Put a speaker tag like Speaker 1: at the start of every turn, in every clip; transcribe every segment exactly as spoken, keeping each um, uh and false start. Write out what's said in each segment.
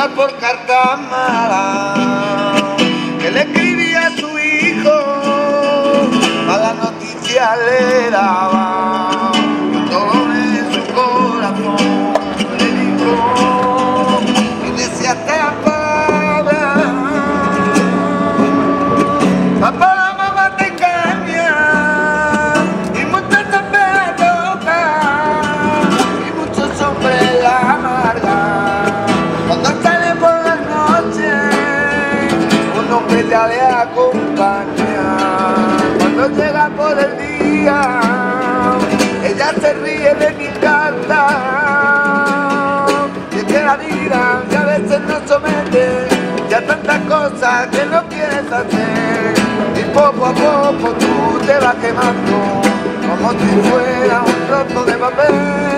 Speaker 1: una por carta mala que le escribía a su hijo, mala noticia le daba, todo en su corazón le dijo y decía esta palabra: papá, la mamá te engaña y muchas veces toca y muchos hombres la amargan. Cuando sale por la noche un hombre ya le acompaña, cuando llega por el día ella se ríe de mi carta. Y es que la vida que a veces nos somete ya tantas cosas que no quieres hacer, y poco a poco tú te vas quemando como si fuera un trozo de papel.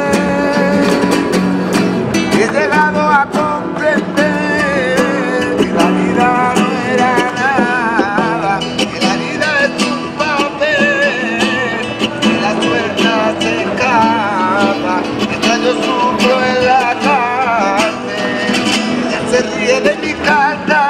Speaker 1: Y he llegado a comprender que la vida no era nada, que la vida es un papel, que la suerte se escapa mientras yo sufro en la cárcel. Ella se ríe de mi carta,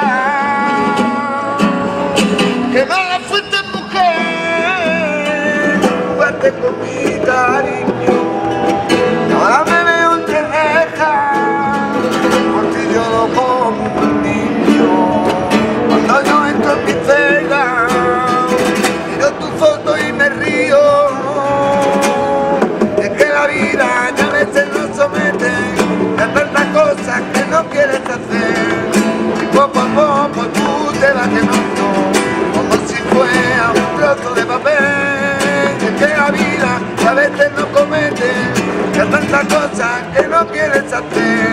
Speaker 1: que mala fuiste mujer, jugaste con mi cariño, ahora me veo entreneja, por ti lloro como un niño. Cuando yo entro en mi celda, miro tu foto y me río. Es que la vida ya a veces nos somete a tantas cosas que no quieres hacer, y poco a poco tú te vas quemando como si fuera un trozo de papel. Es que la vida a veces nos comete a tantas cosas que no quieres hacer.